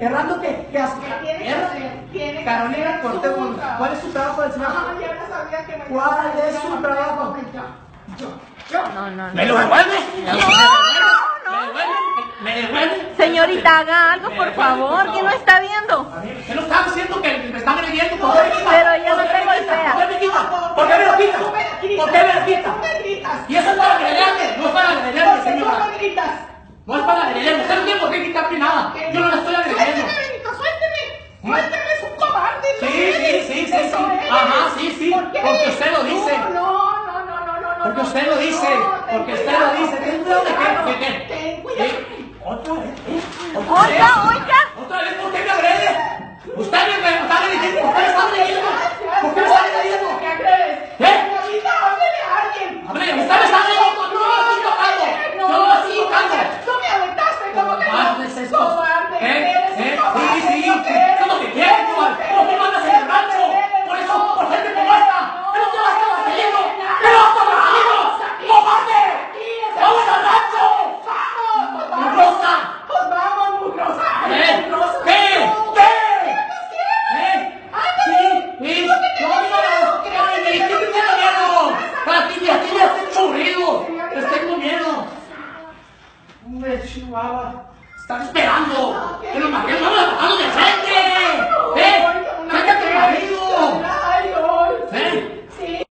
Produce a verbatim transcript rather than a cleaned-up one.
¿Errando qué? ¿Qué hace? ¿Qué tiene que hacer? Tiene que Carolina hacer Cortés, su trabajo. ¿cuál es su trabajo del señor? Ah, ya no sabía que me ¿Cuál es su trabajo? Yo, yo. No, no, no. ¿Me lo devuelve? No, ¿Me no, devuelve? ¿Me devuelve? Señorita, haga algo, por favor, que no está viendo. ¿Qué no está diciendo que me están agrediendo? ¿Por qué me quita? Pero ella no ¿Por qué te me quita? golpea. ¿Por qué me quita? ¿Por qué me lo quita? ¿Por qué me lo quita? Tú me gritas. Y eso es para agredirme, no es para agredirme, ¿Por qué tú señora. me gritas? No es para agredirme, usted no tiene por qué quitarme nada. Yo no le estoy agrediendo. Suélteme, Benito, suélteme. Suélteme, es un cobarde. Sí, sí, sí, sí, Eso sí. eres. Ajá, sí, sí. ¿Por qué? Porque usted lo dice. No, no, no, no, no, no. Porque no. usted lo dice. No, ten Porque usted cuidado, lo dice. ten Ten cuidado de cuidado, qué. ¿De qué? ten cuidado. ¿Sí? ¿Otra vez? ¿Eh? ¿Otra vez? Oiga, oiga. ¿Otra vez por qué me agrede? Usted me está agrediendo. ¿Por qué me está agrediendo? ¿Por qué me está agrediendo? ¿Qué crees? ¿Eh? Señorita, háblele a alguien. Hombre, usted me está agrediendo. No, no estoy tocando. Yo no la estoy tocando. Tú me aventaste como que Cobarde es esto. Cobarde. ¿Eh? Eres un ¿Eh? cobarde. Sí, sí. ¿Eso qué ¿Qué eres? es lo que quieres, cobarde? ¿Por qué mandas en el rancho? Por eso, por gente como esta. ¿Pero qué vas a estar haciendo? ¿Qué vas a estar haciendo? ¡Cobarde! ¡Vamos al rancho! Vamos, pues ¡Mugrosa! Pues vamos, mugrosa. ¿Eh? Mugrosa. ¿Qué? ¿Qué? ¿Qué? ¿Eh? Sí, sí. No, no, no. Ay, ¿qué te tengo miedo? A ti, a ti me has hecho ruido. Les tengo miedo. Hombre, chihuahua. Están esperando. Que nos matemos, vamos a matarnos de frente. ¿Eh? ¡Sácate tu marido!